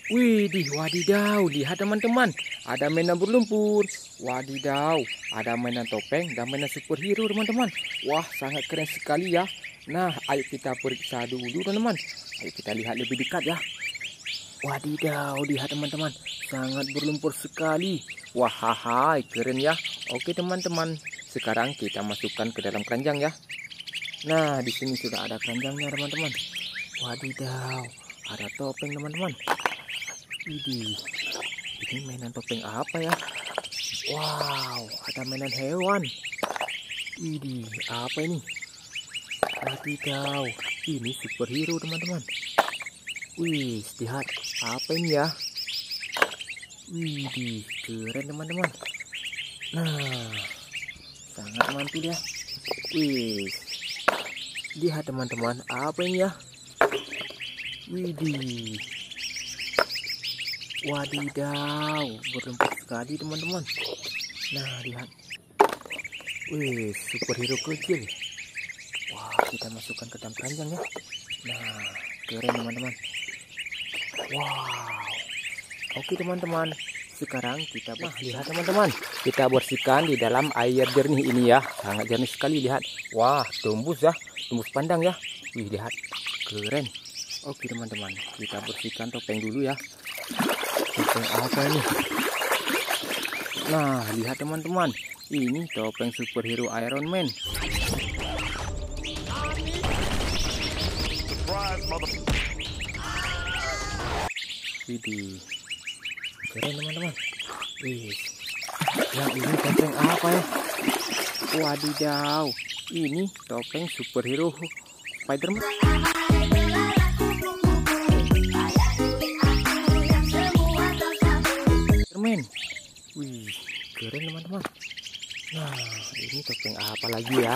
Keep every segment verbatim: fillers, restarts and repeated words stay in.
Widih, wadidaw, lihat teman-teman, ada mainan berlumpur. Wadidaw, ada mainan topeng dan mainan superhero teman-teman. Wah, sangat keren sekali ya. Nah, ayo kita periksa dulu teman-teman. Ayo kita lihat lebih dekat ya. Wadidaw, lihat teman-teman, sangat berlumpur sekali. Wah, hai, keren ya. Oke teman-teman, sekarang kita masukkan ke dalam keranjang ya. Nah, di sini sudah ada keranjangnya teman-teman. Wadidaw, ada topeng teman-teman. Ini, ini mainan topeng apa ya? Wow, ada mainan hewan. Ini apa ini? Wadidaw, ini superhero teman-teman. Wih, lihat apa ini ya? Wih, keren teman-teman. Nah, sangat mantul ya. Wih, lihat teman-teman, apa ini ya? Widih, wadidaw, berlumpur sekali teman-teman. Nah, lihat. Wih, superhero kecil. Wah, kita masukkan ke dalam keranjang ya. Nah, keren teman-teman. Wow. Oke teman-teman, sekarang kita bah, lihat teman-teman, kita bersihkan di dalam air jernih ini ya. Sangat jernih sekali, lihat. Wah, tembus ya, tembus pandang ya. Wih, lihat, keren. Oke teman-teman, kita bersihkan topeng dulu ya. Topeng apa ini? Nah, lihat teman-teman, ini topeng superhero Iron Man. Widih, keren teman-teman. Wih, yang ini topeng apa ya? Wadidaw, ini topeng superhero Spiderman. Spiderman. Wih, keren teman-teman. Nah, ini topeng apa lagi ya?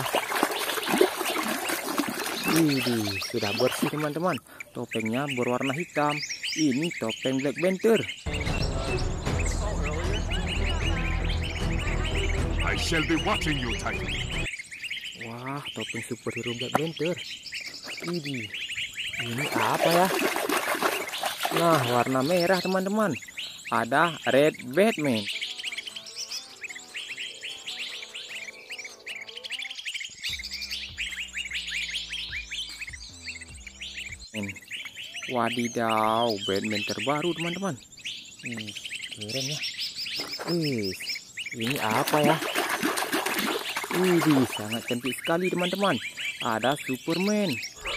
Widih, sudah bersih teman-teman. Topengnya berwarna hitam. Ini topeng Black Panther. I shall be watching you, Titan. Wah, topeng superhero Black Panther. Widih, ini apa ya? Nah, warna merah teman-teman. Ada Red Batman. Wadidaw, Batman terbaru teman-teman. Hmm, keren ya. Wih, ini apa ya? Wih, sangat cantik sekali teman-teman. Ada Superman.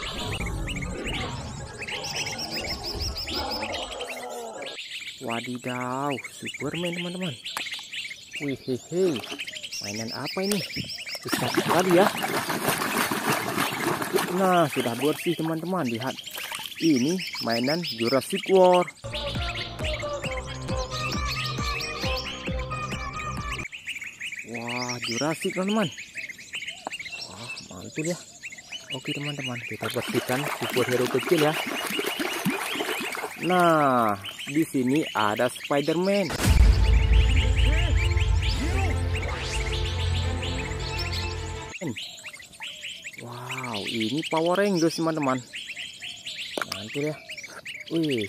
Wadidaw, Superman teman-teman. Wih, hehe, mainan apa ini? Besar sekali ya. Nah, sudah bersih teman-teman. Lihat, ini mainan Jurassic World. Wah, Jurassic teman-teman. Wah, mantul ya. Oke teman-teman, kita bersihkan superhero kecil ya. Nah, di sini ada Spider-Man. Wow, ini Power Rangers teman-teman. Mantul ya. Wih.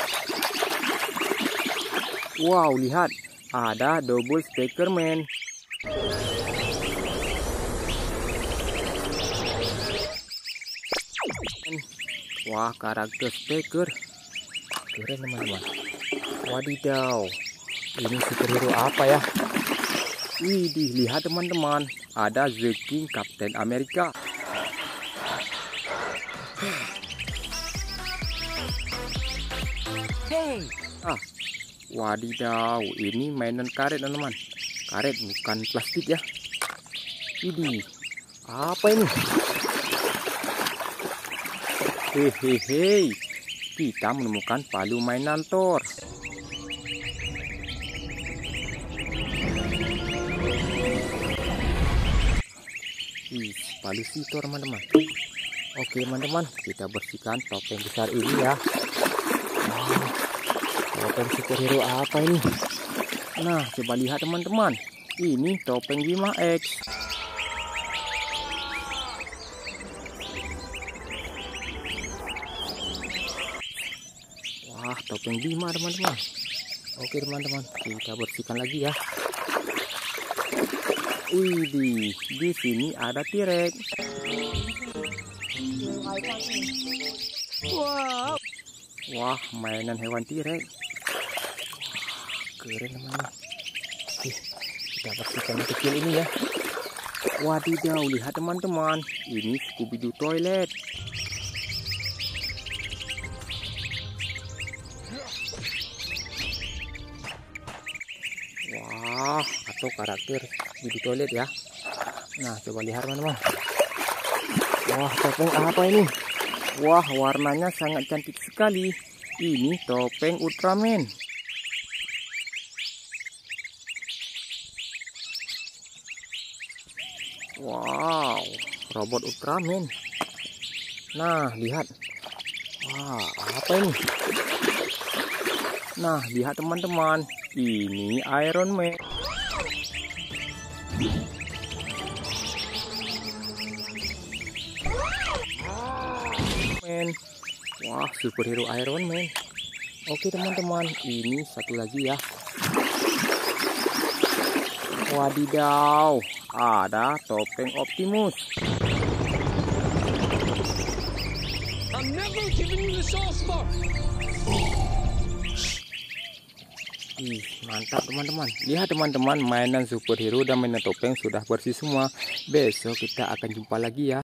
Wow, lihat, ada Double Speakerman. Wah, karakter Speaker. Keren teman-teman. Wadidaw, ini superhero apa ya? Widih, lihat teman-teman, ada The King Captain America. Hey. Ah, wadidaw, ini mainan karet teman-teman. Karet bukan plastik ya. Widih, apa ini? Hehehe, kita menemukan palu mainan Thor. Wih, palu si Thor teman-teman. Oke teman-teman, kita bersihkan topeng besar ini ya. Wow, topeng superhero apa ini? Nah, coba lihat teman-teman, ini topeng Bima X. Wah, topeng lima teman-teman. Oke teman-teman, kita bersihkan lagi ya. Wih, di sini ada T-Rex. Wow. Wah, mainan hewan T-Rex. Keren teman-teman. Oke, kita bersihkan yang kecil ini ya. Wadidaw, lihat teman-teman. Ini Scooby-Doo toilet. Wah, atau karakter Scooby-Doo toilet ya. Nah, coba lihat teman-teman. Wah, topeng apa ini? Wah, warnanya sangat cantik sekali. Ini topeng Ultraman. Wow, robot Ultraman. Nah, lihat. Wah, apa ini? Nah, lihat teman-teman. Ini Iron Man. Man. Wah, superhero Iron Man. Oke teman-teman, ini satu lagi ya. Wadidaw, ada topeng Optimus. I'm never giving you the soul star. Ih, mantap teman-teman. Lihat teman-teman, mainan superhero dan mainan topeng sudah bersih semua. Besok kita akan jumpa lagi ya.